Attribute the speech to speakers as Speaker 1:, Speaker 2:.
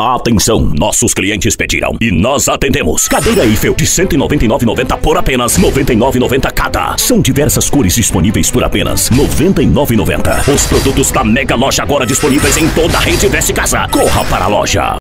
Speaker 1: Atenção, nossos clientes pediram e nós atendemos. Cadeira Eiffel de R$ 199,90 por apenas R$ 99,90 cada. São diversas cores disponíveis por apenas R$ 99,90. Os produtos da Mega Loja agora disponíveis em toda a rede Veste Casa. Corra para a loja.